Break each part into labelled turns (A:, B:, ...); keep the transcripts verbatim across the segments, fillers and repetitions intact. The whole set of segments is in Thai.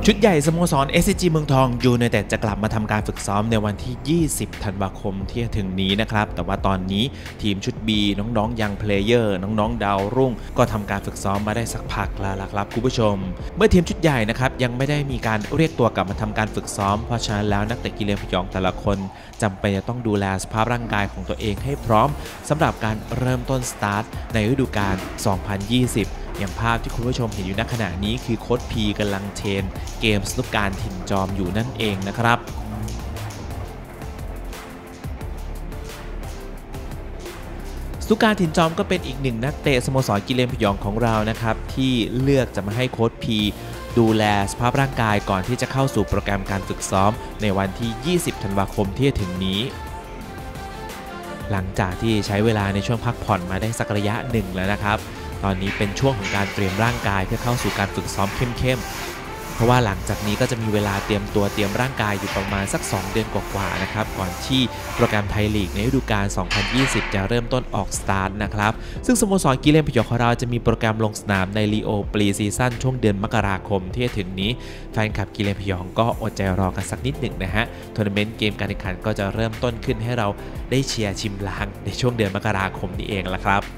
A: ชุดใหญ่สโมสร เอส ซี จี เมืองทองยูไนเต็ดจะกลับมาทำการฝึกซ้อมในวันที่ ยี่สิบ ธันวาคมที่จะถึงนี้นะครับแต่ว่าตอนนี้ทีมชุด B น้องๆยังเพลเยอร์น้องๆดาวรุ่งก็ทำการฝึกซ้อมมาได้สักพักแล้วล่ะครับคุณผู้ชมเมื่อทีมชุดใหญ่นะครับยังไม่ได้มีการเรียกตัวกลับมาทำการฝึกซ้อมเพราะฉะนั้นแล้วนักเตะกิเลนพยองแต่ละคนจำเป็นจะต้องดูแลสภาพร่างกายของตัวเองให้พร้อมสำหรับการเริ่มต้นสตาร์ทในฤดูกาล สองพันยี่สิบอย่างภาพที่คุณผู้ชมเห็นอยู่ณขณะนี้คือโค้ชพีกำลังเทรนเกมสนุกการถิ่นจอมอยู่นั่นเองนะครับสนุกการถิ่นจอมก็เป็นอีกหนึ่งนักเตะสโมสรกิเลนพยองของเรานะครับที่เลือกจะมาให้โค้ชพีดูแลสภาพร่างกายก่อนที่จะเข้าสู่โปรแกรมการฝึกซ้อมในวันที่ ยี่สิบ ธันวาคมที่จะถึงนี้หลังจากที่ใช้เวลาในช่วงพักผ่อนมาได้สักระยะหนึ่งแล้วนะครับตอนนี้เป็นช่วงของการเตรียมร่างกายเพื่อเข้าสู่การฝึกซ้อมเข้มๆเพราะว่าหลังจากนี้ก็จะมีเวลาเตรียมตัวเตรียมร่างกายอยู่ประมาณสักสองเดือนกว่าๆนะครับก่อนที่โปรแกรมไทยลีกในฤดูกาล สองพันยี่สิบ จะเริ่มต้นออกสตาร์ทนะครับซึ่งสโมสรกิเลนพยองของเราจะมีโปรแกรมลงสนามในลีโอปรีซีซั่นช่วงเดือนมกราคมที่จะถึงนี้แฟนคลับกิเลนพยองก็อดใจรอกันสักนิดหนึ่งนะฮะทัวร์นาเมนต์เกมการแข่งขันก็จะเริ่มต้นขึ้นให้เราได้เชียร์ชิมลางในช่วงเดือนมกราคมนี้เองละครับ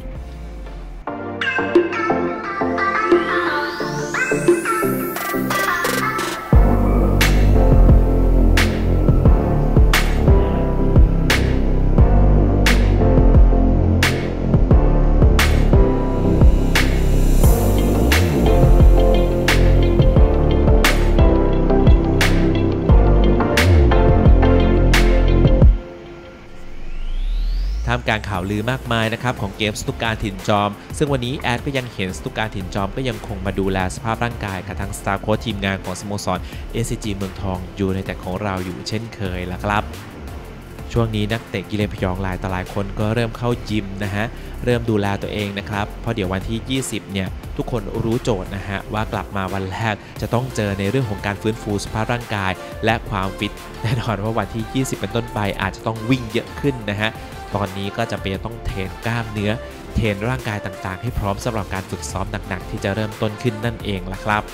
A: ท่ามกลางข่าวลือมากมายนะครับของเกมสนุกการถิ่นจอมซึ่งวันนี้แอดก็ยังเห็นสนุกการถิ่นจอมก็ยังคงมาดูแลสภาพร่างกายกับทางสตาฟโค้ชทีมงานของสโมสร เอส ซี จี เมืองทองอยู่ในแต่ของเราอยู่เช่นเคยละครับช่วงนี้นักเตะกิเลนพยองหลายต่อหลายคนก็เริ่มเข้ายิมนะฮะเริ่มดูแลตัวเองนะครับเพราะเดี๋ยววันที่ยี่สิบเนี่ยทุกคนรู้โจทย์นะฮะว่ากลับมาวันแรกจะต้องเจอในเรื่องของการฟื้นฟูสภาพร่างกายและความฟิตแน่นอนว่าวันที่ยี่สิบเป็นต้นไปอาจจะต้องวิ่งเยอะขึ้นนะฮะตอนนี้ก็จะเป็นต้องเทรนกล้ามเนื้อเทรนร่างกายต่างๆให้พร้อมสำหรับการฝึกซ้อมหนักๆที่จะเริ่มต้นขึ้นนั่นเองล่ะครับ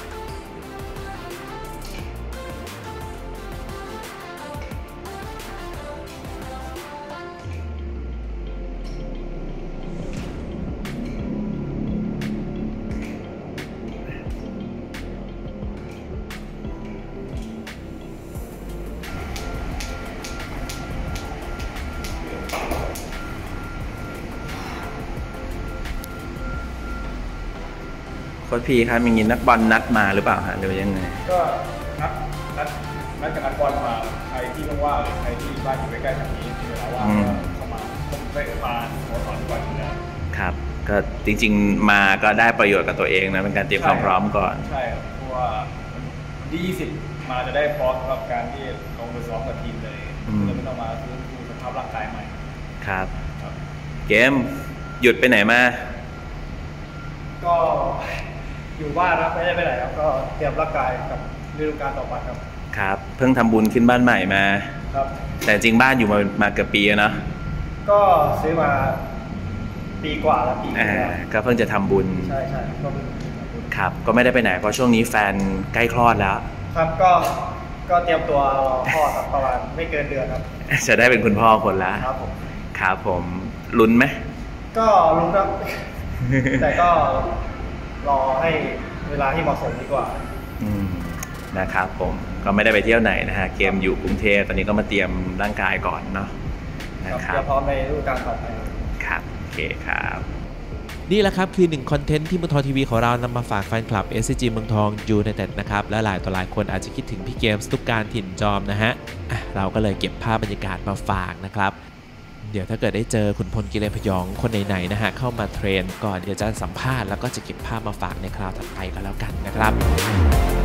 B: โค้ชพีครับอย่างนี้นักบอลนัดมาหรือเปล่าฮะหรือยังไง
C: ก็นัดนัดนัดกับนักบอลมาใครที่ว่างๆหรือใครที่บ้านอยู่ใกล้ๆทางนี้ที่เวลาว่างก็เข้ามาผมไปมาสโมสรก่อนอยู่แล้วครับ
B: ก็จริงๆมาก็ได้ประโยชน์กับตัวเองนะเป็นการเตรียมความพร้อมก่อน
C: ใช่ครับเพราะว่าที่ยี่สิบมาจะได้พร้อมสำหรับการที่ลงไปซ้อมกับทีมเลยเราไม่ต้องมาฟื้นฟูสภาพร่างกายใหม่
B: ครับเกมหยุดไปไหนมา
C: ก็อยู่บ้านครับไม่ได้ไปไหนครับก็เตรียมร่างกายกับฤดูกาลต่อไปครับ
B: ครับเพิ่งทำบุญขึ้นบ้านใหม่มา
C: ครับ
B: แต่จริงบ้านอยู่มามาเกือบปีแล้วเนาะ
C: ก็ซื้อมาปีกว่าแล้วปี
B: อ่าก็เพิ่งจะทำบุญ
C: ใช่ใช่ก็เพิ่ง
B: ครับก็ไม่ได้ไปไหนเพราะช่วงนี้แฟนใกล้คลอดแล้ว
C: ครับก็ก็เตรียมตัวรอคลอดครับประมาณไม่เกินเดือนครับ
B: จะได้เป็นคุณพ่อคนละ
C: ครับผม
B: ครับผมลุ้นไหม
C: ก็ลุ้นครับแต่ก็รอให้เวลาที่เหมาะสมดีกว่า
B: อืมนะครับผมก็ไม่ได้ไปเที่ยวไหนนะฮะเกมอยู่กรุงเทพตอนนี้ก็มาเตรียมร่างกายก่อนเนาะ
C: นะครับเตรียมพร้อมในฤดูกาลต่อไป
B: ครับโอเคครับ
A: นี่แหละครับคือหนึ่งคอนเทนต์ที่เมืองทองทีวีของเรานำมาฝากแฟนคลับ เอส ซี จี เมืองทองยูไนเต็ดนะครับและหลายต่อหลายคนอาจจะคิดถึงพี่เกมสนุกการถิ่นจอมนะฮะเราก็เลยเก็บภาพบรรยากาศมาฝากนะครับเดี๋ยวถ้าเกิดได้เจอขุนพลกิเลนพยองคนไหนๆนะฮะเข้ามาเทรนก่อนเดี๋ยวจะสัมภาษณ์แล้วก็จะเก็บภาพมาฝากในคราวถัดไปก็แล้วกันนะครับ